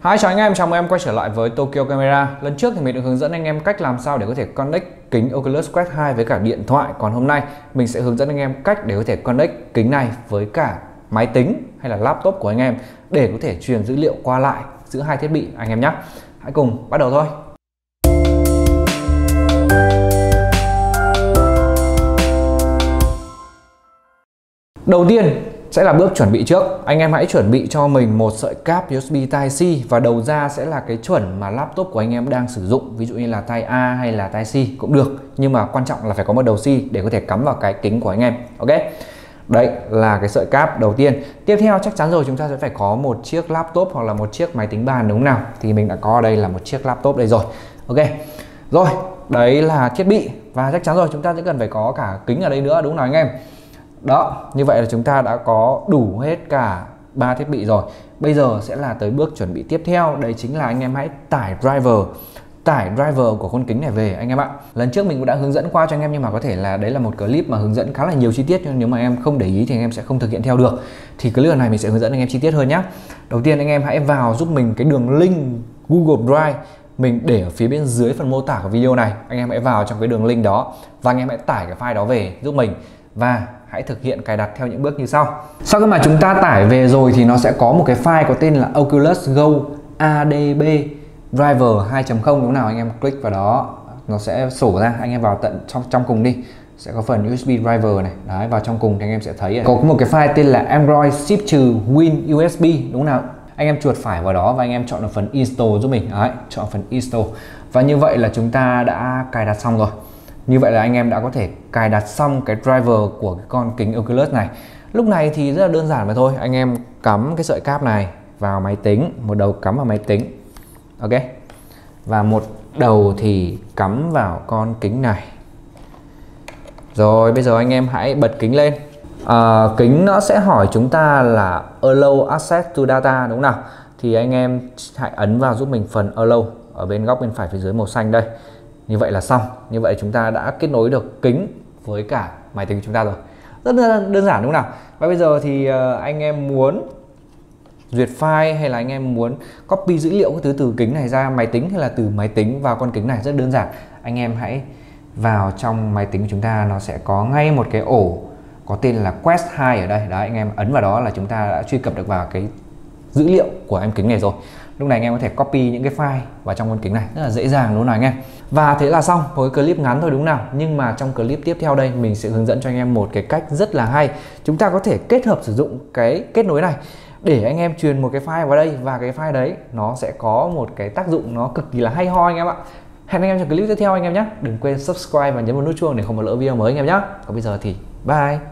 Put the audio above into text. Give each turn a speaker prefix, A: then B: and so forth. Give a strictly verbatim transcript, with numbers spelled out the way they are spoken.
A: Hi, chào anh em, chào mừng em quay trở lại với Tokyo Camera. Lần trước thì mình đã hướng dẫn anh em cách làm sao để có thể connect kính Oculus Quest hai với cả điện thoại. Còn hôm nay mình sẽ hướng dẫn anh em cách để có thể connect kính này với cả máy tính hay là laptop của anh em để có thể truyền dữ liệu qua lại giữa hai thiết bị anh em nhé. Hãy cùng bắt đầu thôi. Đầu tiên sẽ là bước chuẩn bị trước. Anh em hãy chuẩn bị cho mình một sợi cáp u ét bê Type-C và đầu ra sẽ là cái chuẩn mà laptop của anh em đang sử dụng. Ví dụ như là Type A hay là Type-C cũng được. Nhưng mà quan trọng là phải có một đầu C để có thể cắm vào cái kính của anh em. Ok. Đấy là cái sợi cáp đầu tiên. Tiếp theo chắc chắn rồi chúng ta sẽ phải có một chiếc laptop hoặc là một chiếc máy tính bàn đúng không nào? Thì mình đã có ở đây là một chiếc laptop đây rồi. Ok. Rồi, đấy là thiết bị. Và chắc chắn rồi chúng ta sẽ cần phải có cả kính ở đây nữa đúng không nào anh em? Đó, như vậy là chúng ta đã có đủ hết cả ba thiết bị rồi. Bây giờ sẽ là tới bước chuẩn bị tiếp theo. Đấy chính là anh em hãy tải driver Tải driver của con kính này về anh em ạ. Lần trước mình cũng đã hướng dẫn qua cho anh em, nhưng mà có thể là đấy là một clip mà hướng dẫn khá là nhiều chi tiết, nhưng nếu mà em không để ý thì anh em sẽ không thực hiện theo được. Thì clip này mình sẽ hướng dẫn anh em chi tiết hơn nhé. Đầu tiên anh em hãy vào giúp mình cái đường link Google Drive mình để ở phía bên dưới phần mô tả của video này. Anh em hãy vào trong cái đường link đó và anh em hãy tải cái file đó về giúp mình và hãy thực hiện cài đặt theo những bước như sau. Sau khi mà chúng ta tải về rồi thì nó sẽ có một cái file có tên là Oculus Go a đê bê Driver hai chấm không đúng không nào? Anh em click vào đó nó sẽ sổ ra. Anh em vào tận trong trong cùng đi, sẽ có phần u ét bê Driver này. Đấy, vào trong cùng thì anh em sẽ thấy có một cái file tên là Android Shift trừ Win u ét bê đúng không nào? Anh em chuột phải vào đó và anh em chọn ở phần Install giúp mình. Đấy, chọn phần Install. Và như vậy là chúng ta đã cài đặt xong rồi. Như vậy là anh em đã có thể cài đặt xong cái driver của cái con kính Oculus này. Lúc này thì rất là đơn giản mà thôi. Anh em cắm cái sợi cáp này vào máy tính, một đầu cắm vào máy tính. Ok. Và một đầu thì cắm vào con kính này. Rồi bây giờ anh em hãy bật kính lên. à, Kính nó sẽ hỏi chúng ta là Allow Access to Data đúng không nào? Thì anh em hãy ấn vào giúp mình phần Allow ở bên góc bên phải phía dưới màu xanh đây. Như vậy là xong. Như vậy chúng ta đã kết nối được kính với cả máy tính của chúng ta rồi. Rất đơn giản đúng không nào? Và bây giờ thì anh em muốn duyệt file hay là anh em muốn copy dữ liệu các thứ từ kính này ra máy tính hay là từ máy tính vào con kính này, rất đơn giản. Anh em hãy vào trong máy tính của chúng ta, nó sẽ có ngay một cái ổ có tên là Quest hai ở đây. Đó, anh em ấn vào đó là chúng ta đã truy cập được vào cái dữ liệu của em kính này rồi. Lúc này anh em có thể copy những cái file vào trong con kính này rất là dễ dàng đúng không nào anh em? Và thế là xong với clip ngắn thôi đúng không nào? Nhưng mà trong clip tiếp theo đây mình sẽ hướng dẫn cho anh em một cái cách rất là hay. Chúng ta có thể kết hợp sử dụng cái kết nối này để anh em truyền một cái file vào đây, và cái file đấy nó sẽ có một cái tác dụng nó cực kỳ là hay ho anh em ạ. Hẹn anh em trong clip tiếp theo anh em nhé. Đừng quên subscribe và nhấn vào nút chuông để không bỏ lỡ video mới anh em nhé. Còn bây giờ thì bye.